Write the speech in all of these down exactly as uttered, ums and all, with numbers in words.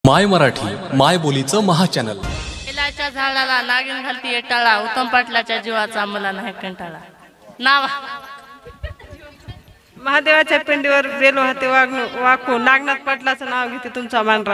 माय मराठी माय बोलीचं महाचॅनल। बेलाच्या झाडाला नागिन घालती येटाळा, उत्तम पाटलाच्या जीवाचा मला नाही कंटाळा। नाव महादेवाच्या पिंडीवर बेलो हाते वागणू वाकू नागनाथ पाटलाचं नाव घेते तुमचा मानरा।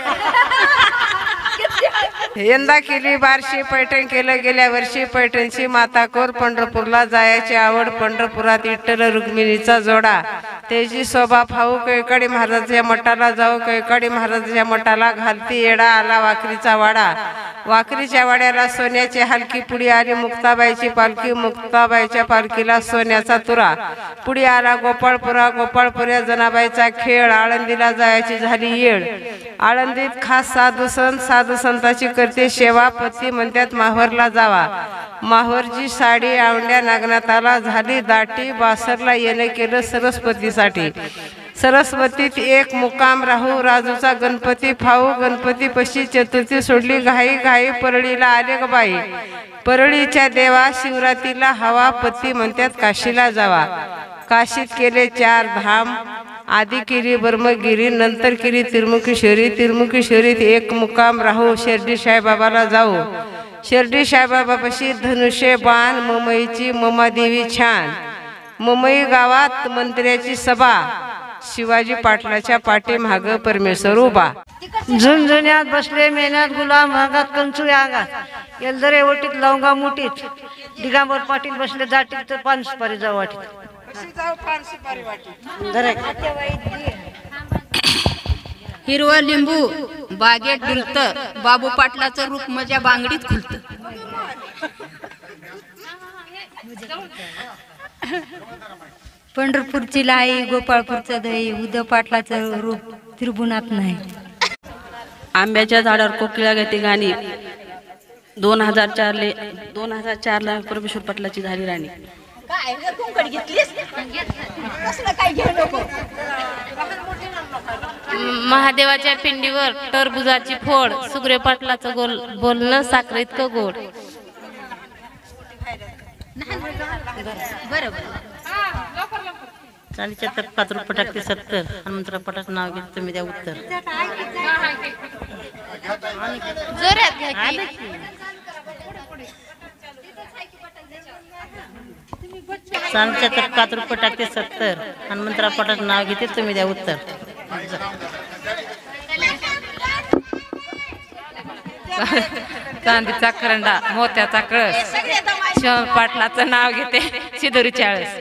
यंदा केली बारशी पैठण केलं गेल्या वर्षी पैठणची माता कोर पंढरपूरला जायची आवड पंढरपुरात विठ्ठल रुक्मिणीचा जोडा त्याची शोभा फाऊ कैकाडी महाराजाच्या मठाला जाऊ कैकाडी महाराजाच्या मठाला घालती येडा आला वाकरीचा वाडा वाकरीच्या वाड्याला सोन्याची हलकी पुढी आली मुक्ताबाईची पालखी मुक्ताबाईच्या पालखीला सोन्याचा तुरा पुढे आला गोपाळपुरा गोपाळपुऱ्या जनाबाईचा खेळ आळंदीला जायची झाली येळ आळंदीत खास साधू संत साधू संताची करते सेवा पती म्हणतात माहवरला जावा माहवरची साडी आवंड्या नागनाथाला झाली दाटी बासरला येणे केलं सरस्वतीसाठी सरस्वतीत एक मुकाम राहू राजूचा गणपती फाऊ गणपती पशी चतुर्थी सोडली घाई घाई परळीला आले ग बाई परळीच्या देवा शिवरातीला हवा पती म्हणतात काशीला जावा काशीत केले चार धाम आधी केली ब्रह्मगिरी नंतर केली तिरमुखेश्वरी तिरमुखेश्वरीत एक मुकाम राहू शिर्डी साईबाबाला जाऊ शिर्डी साईबाबापाशी धनुष्य बाण मुंबईची ममादेवी छान मुंबई गावात मंत्र्याची सभा शिवाजी पाटलाच्या पाठीमाग परमेश्वर उभा झुंझुन्यात बसले मेहनत गुलाम भागात कंचुळी आगात एलदरे ओटीत लवंगा मुठीत दिगंबर पाटील बसले जाटीत तर पान सुपारी जाऊ वाटीत हिरवं लिंबू बागेत डुलत बाबू पाटलाचं रूप माझ्या बांगडीत खुलत पंढरपूरची लाई गोपाळपूरचं दही उद्धव पाटलाचं रूप त्रिभुवनात नाही। आंब्याच्या झाडावर कोकिळा घेते गाणी दोन हजार चार ले दोन हजार चार ला परमेश्वर पाटलाची झाली राणी महादेवाच्या पिंडीवर टरबुजाची फोड सुग्रे पाटलाचं गोल बोलणं साखर इतकं गोड चालीच्या तर पाच रुपये पटाकते सत्तर हनुमंतराव पटाक नाव घेत तुम्ही द्या उत्तर जोरात घ्या की चालीच्या तर पाच रुपये टाकते सत्तर हनुमंतराव पटाक नाव घेते तुम्ही द्या उत्तर चांदीचा करंडा मोत्याचा कळस शिव पाटलाचं नाव घेते सिदोरी चाळीस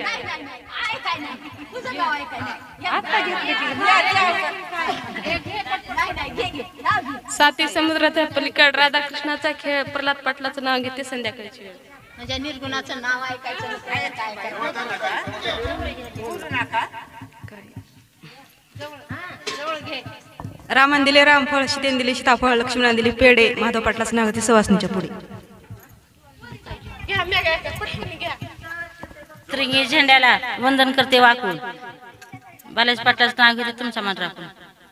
साती समुद्राच्या पलीकड राधाकृष्णाचा खेळ प्रल्हाद पाटलाचं नाव घेते संध्याकाळची वेळ म्हणजे निर्गुणाचं नाव ऐकायचं काय काय रामन दिले रामफळ सीतेन दिले सीताफळ लक्ष्मणाने दिले पेढे माधव पाटलाचं नाव घेते सवासणीच्या पुढे त्रिंगी झेंड्याला वंदन करते वाकून बालाज पाटलाचं नाव घेते तुमचा मान राखून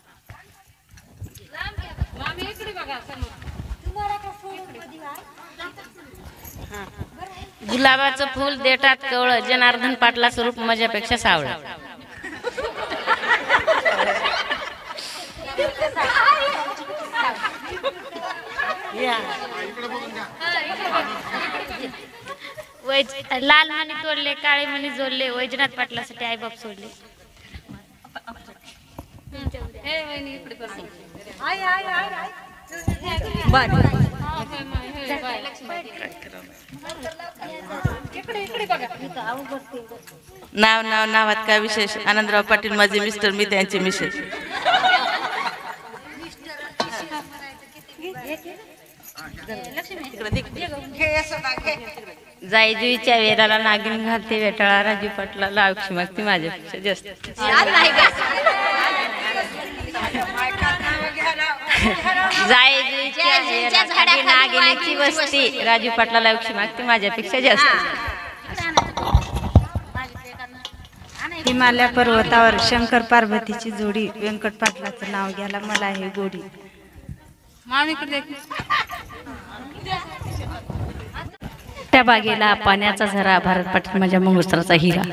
गुलाबाचं फुल देठात कवळ जनार्दन पाटलाचं रूप माझ्यापेक्षा सावळ लाल मणी तोडले काळे मणी जोडले वैजनाथ पाटलासाठी आई बाप सोडले नाव नाव नावात काय विशेष आनंदराव पाटील माझे मिस्टर मी त्यांचे मिसेस जाई जुईच्या वेराला नागिन घालते वेटाळा राजू पाटलाला औक्षी मागते माझ्यापेक्षा जास्त जाई जुईच्या वेराला नागिनीची वस्ती राजू पाटलाला औक्षी मागते माझ्यापेक्षा जास्त हिमालय पर्वतावर शंकर पार्वतीची जोडी व्यंकट पाटलाचं नाव घ्यायला मला हे गोडी त्या बागेला पाण्याचा झरा भारत पाटील माझ्या मंगळसूत्राचा हिरा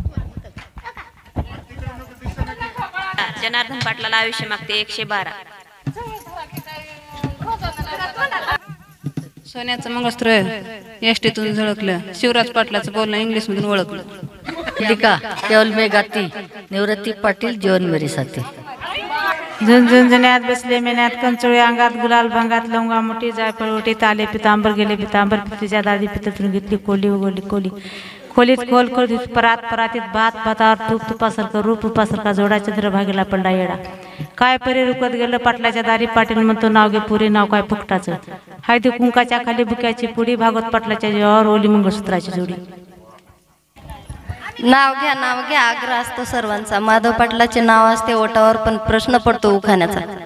जनार्दन पाटलाला आयुष्य मागते एकशे बारा सोन्याचं मंगळसूत्र एसटीतून झळकलं, शिवराज पाटलाचं बोलणं इंग्लिश मधून ओळखलं. लिका केवल में गाती, निवृत्ती पाटील जीवन मेरी साथी. झुंझुंझुण्यात बसले मेन्यात कंचोळी अंगात गुलाल भंगात लवंगा मोठी जायफळ ओटी ताले पितांबर गेले पितांबर पितीच्या दादी पितळून घेतली कोली उगवली कोली खोलीत खोल खोलीत परात परातीत भात भातावर तूप तुपासारखं रूप रूपासारखा जोडा चंद्रभागेला पडला येडा. काय परी रुकत गेलं पाटलाच्या दारी पाटील म्हणतो नाव घे पुरी नाव काय फुकटाचं. हायती कुंकाच्या खाली बुक्याची पुडी भागवत पाटलाच्या जीवावर ओली मंगळसूत्राची जोडी. नाव घ्या नाव घ्या आग्रह असतो सर्वांचा. माधव पाटलाचे नाव असते ओटावर पण प्रश्न पडतो उखाण्याचा.